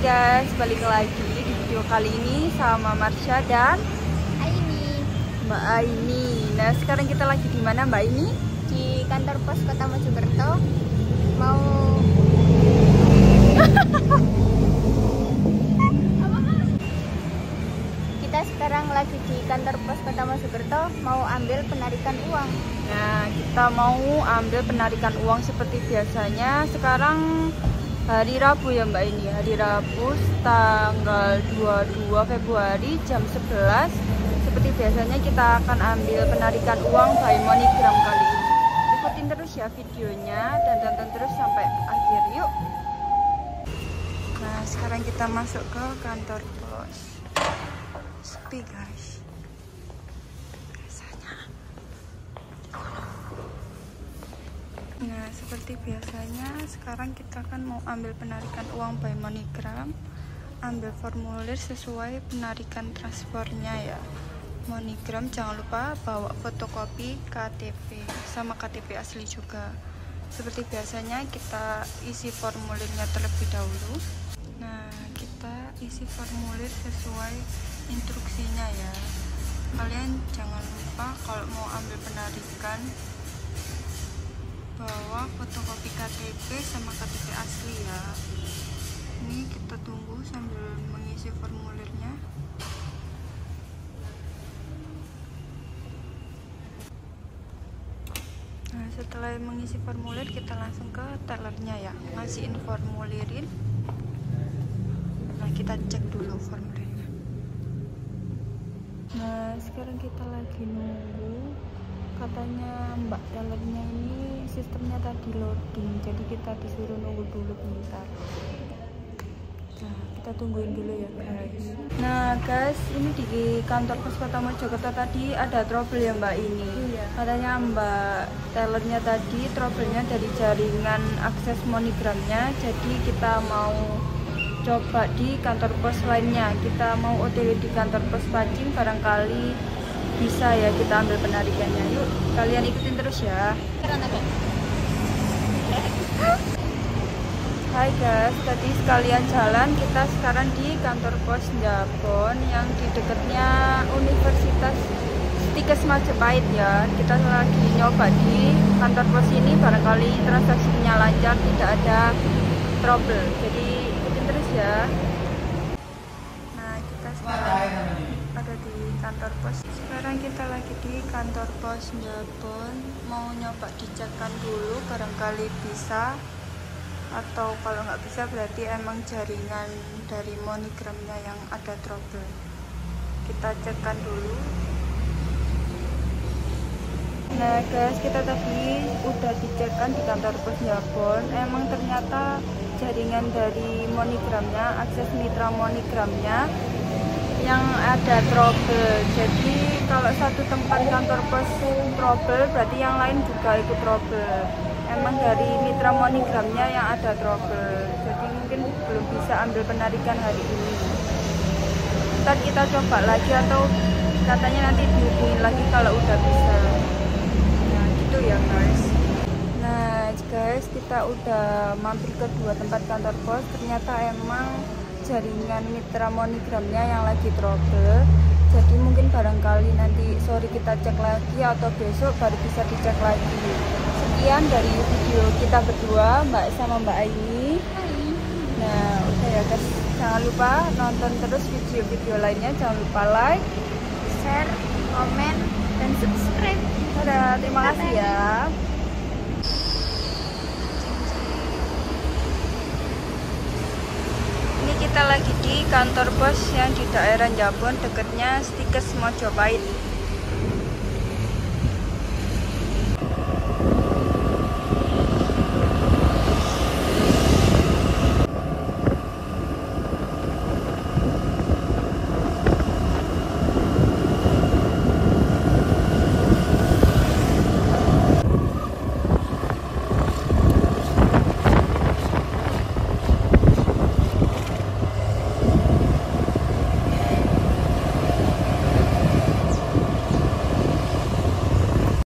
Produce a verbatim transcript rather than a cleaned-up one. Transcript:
guys, balik lagi di video kali ini sama Marsha dan Aini. Mbak Aini. Nah, sekarang kita lagi di mana Mbak Aini? Di kantor pos Kota Mojokerto. Mau kita sekarang lagi di kantor pos Kota Mojokerto, mau ambil penarikan uang. Nah, kita mau ambil penarikan uang seperti biasanya. Sekarang hari Rabu ya Mbak Aini, hari Rabu tanggal dua puluh dua Februari jam sebelas. Seperti biasanya kita akan ambil penarikan uang by MoneyGram kali ini. Ikutin terus ya videonya dan tonton terus sampai akhir yuk. Nah, sekarang kita masuk ke kantor pos. Sepi guys. Biasanya. Nah, seperti biasanya sekarang kita kan mau ambil penarikan uang by MoneyGram. Ambil formulir sesuai penarikan transfernya ya. MoneyGram jangan lupa bawa fotokopi K T P sama K T P asli juga. Seperti biasanya kita isi formulirnya terlebih dahulu. Nah, kita isi formulir sesuai instruksinya ya. Kalian jangan lupa kalau mau ambil penarikan bawa fotokopi K T P sama K T P asli ya. Ini kita tunggu sambil mengisi formulirnya. Nah, setelah mengisi formulir kita langsung ke tellernya ya, ngasihin formulirin. Nah, kita cek dulu formulirnya. Nah, sekarang kita lagi nunggu. Katanya mbak tellernya ini sistemnya tadi loading, jadi kita disuruh nunggu dulu bentar. Nah, kita tungguin dulu ya guys. Nah guys, ini di kantor pos Kota Mojokerto tadi ada trouble ya mbak ini. Iya. Katanya mbak tellernya tadi trouble-nya dari jaringan akses MoneyGram-nya. Jadi kita mau coba di kantor pos lainnya. Kita mau O T W di kantor pos Pacing, barangkali bisa ya kita ambil penarikannya. Yuk kalian ikutin terus ya. Hai guys, tadi sekalian jalan, kita sekarang di kantor pos Njabon yang di dekatnya Universitas Stikes Majapahit ya. Kita lagi nyoba di kantor pos ini, barangkali transaksinya lancar, tidak ada trouble. Jadi ikutin terus ya. Nah, kita sekarang ada di kantor pos. Sekarang kita lagi di kantor pos Njabon, mau nyoba dicekkan dulu, barangkali bisa. Atau kalau nggak bisa berarti emang jaringan dari MoneyGram-nya yang ada trouble. Kita cekkan dulu. Nah guys, kita tadi udah dicekkan di kantor pos Njabon. Emang ternyata jaringan dari MoneyGram-nya, akses mitra MoneyGram-nya yang ada trouble. Jadi kalau satu tempat kantor pos trouble, berarti yang lain juga ikut trouble. Emang dari mitra MoneyGram-nya yang ada trouble, jadi mungkin belum bisa ambil penarikan hari ini. Ntar kita coba lagi atau katanya nanti dihubungin lagi kalau udah bisa. Nah gitu ya guys. Nah guys, kita udah mampir ke dua tempat kantor pos. Ternyata emang jaringan mitra MoneyGram-nya yang lagi trouble. Jadi mungkin barangkali nanti sore kita cek lagi atau besok baru bisa dicek lagi. Sekian dari video kita berdua, Mbak sama Mbak Aini. Nah, udah ya guys, jangan lupa nonton terus video-video lainnya. Jangan lupa like, Share, komen, dan subscribe. dadah, terima kasih ya. Ini kita lagi di kantor pos yang di daerah Njabon, dekatnya Stikes Majapahit.